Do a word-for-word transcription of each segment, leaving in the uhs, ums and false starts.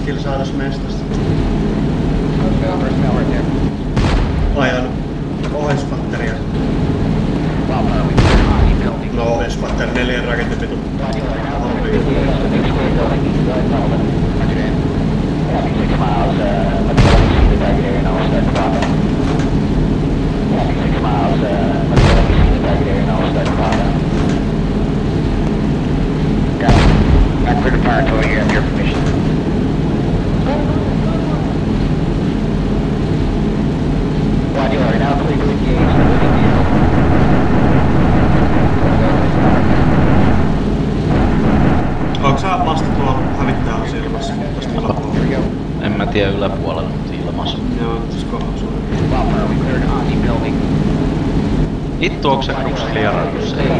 kilsaatas mestasta. Ajan oheispatteria. No oheispatteria neljän rakentepitu. Back for the fire until you have your permission. Roger, are now clear to engage the moving vehicle. Onko sä vasta tuolla hävittää silmässä? Tästä yläpuolella. En mä tiedä yläpuolella, mutta ilmassa. Joo, tässä kohdassa on. Buffer, we cleared Omni building. Vittu, onko se Crux hierarkus? Ei.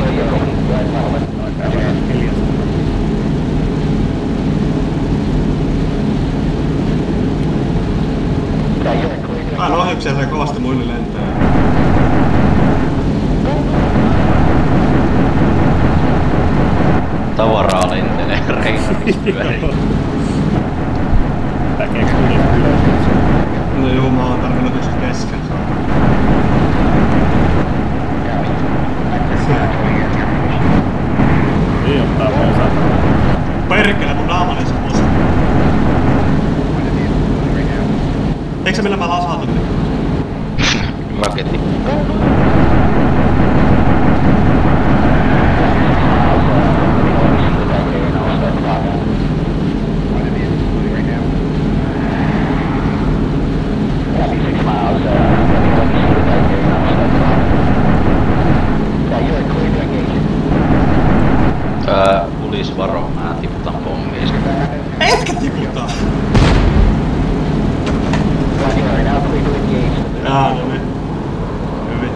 Mä en ohjuksia sai kovasti muille lentää. Tavaraa lentelee reikämistä pyörii. Väkeeks ylös ylös? No juu, mä oon tarvinnut yksi kesken. Niin ottaa pois. Perkele, mun naamani se pois. Eikö se millä mä lasautin nyt? Raketti. Öö, ulis varo, mä tiputan pommiin. Etkä tiputa! Jaa, no niin. Hyvin.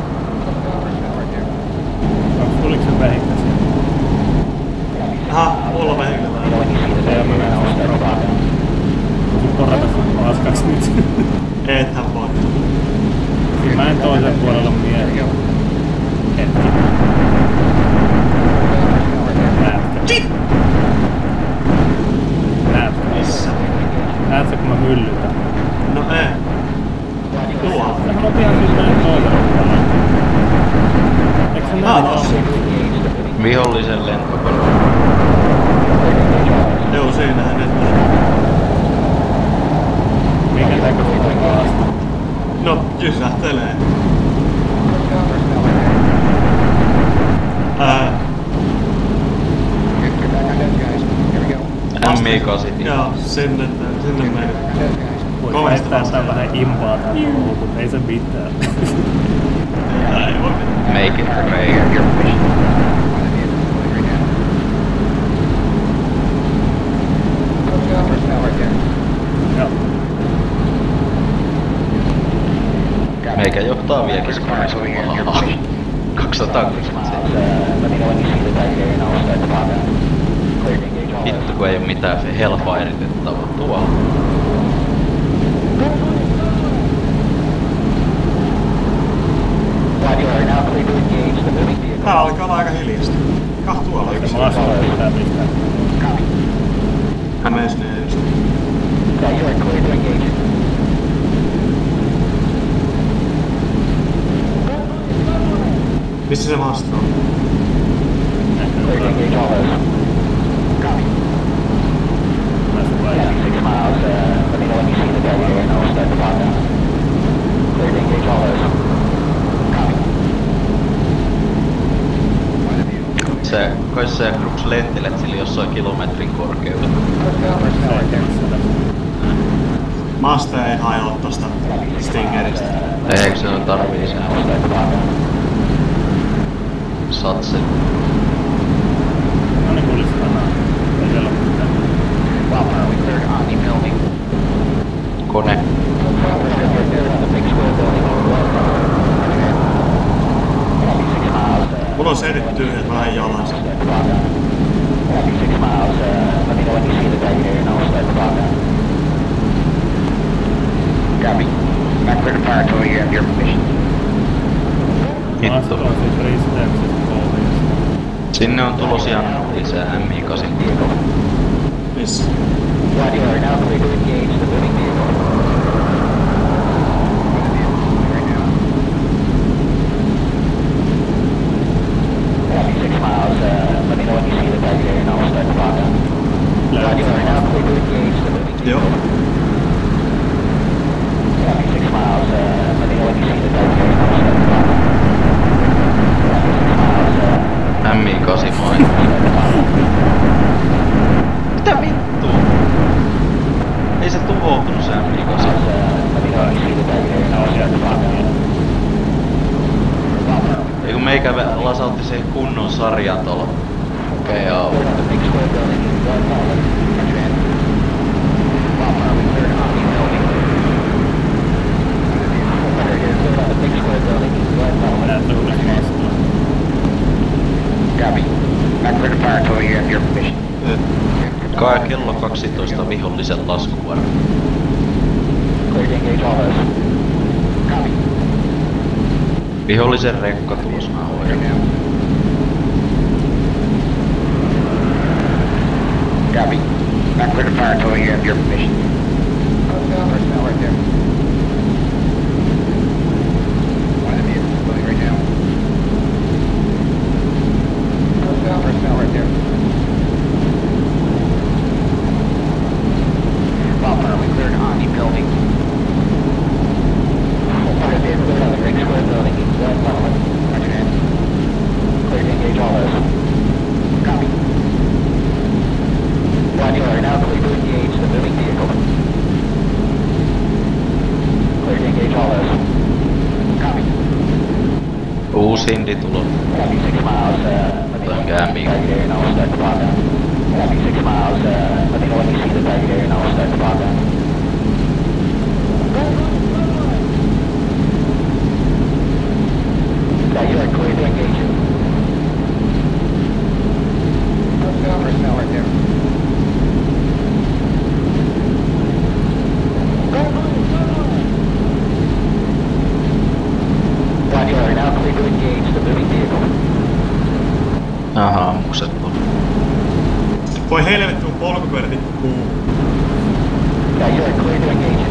Tuliko se vähintään siellä? Aha, mulla vähintään täällä. Se on mennä ostaa. Sun porrata sun paskaksi nyt. Ethän voi. Mä en toisen puolella mieli. Hetki. Näetkö? Näetkö? Missä? Näetkö kun mä myllytän? No ei. Tuolla. Sehän on ihan siis mennä toisella puolella. Eikö se näin ole? Vihollisen lentokone. Joo, siinähän et. Minkä näköistä kaasta? No, jysähtelee. Ää. M I kahdeksan. Joo, sinne, sinne meni. Voit väittää tää vähän impaa tää touhu, mutta ei se mitään. Ei voi mitään. Make it rain. Joo. Meikä johtaa vieläkin koneisuudella. kaksisataakuusikymmentäseitsemän. Vittu kun ei oo mitään hellfireitettavaa tuolla. Tää alkaa olla aika hiljasta. Kah tuolla yksi. Mä lasken pitää pistää. Hämees ne just. Missä se vastaa? Se, kai se Crux lentelet sillä jossain kilometrin korkeudella. Master ei hajoa tosta Stingeristä. Eikö se on tarvii sen? Satsen. No niin kuulis tänään. Ei vielä oo mitään. Kone. Mulla on sedit tyhjät, mä lähden jalansa. Copy. Back for the fire until you have your permission. Hitto. Vastaan sit risteyksestä pohjasta. Sinne on tulos ihan lisää M I kahdeksan. Missä? Roger, you are now clear to engage the moving vehicle. Copy, six miles, uh, let me know when you see the target area and I'll start the clock down. Roger, you are now clear to engage the moving vehicle. Joo. Copy, six miles, uh, let me know when you see the target area and I'll start the clock down. Copy, six miles, uh, M I kahdeksan moi. Mitä vittua? Ei se tuhoutunut se M I kahdeksan. let me know when you see the target area and I'll start the clock down. Ei kun meikä lasautti siihen kunnon sarjan tuolla P A. Copy. Back for the fire until you have your permission. Kai kello kaksitoista vihollisen laskuvarma. Clear to engage all those. Copy. Vihollisen rekka tulos mä hoidan. Copy. Back for the fire until you have your permission. Personnel right there. One of the vehicles moving right now. Personnel, personnel right there. Bob, we cleared on the building. One of the vehicles on the Ring Square building. Roger that. Clear to engage all those. Copy. Roger, you are now clear to engage the moving vehicle. Clear to engage all those. Copy. Uusi Indi tulo. Copy, six miles, uh, let me know when you Toinkään see the target area and I'll start the clock down. Copy, six miles, uh, let me know when you see the target area and I'll start the clock down. Yeah, you are clear to engage. Personnel, personnel right there. Roger, you are now clear to engage the moving vehicle. Aha, ammukset tulo. Voi helvetti mun polkupyörä tippuu. Yeah, you are clear to engage.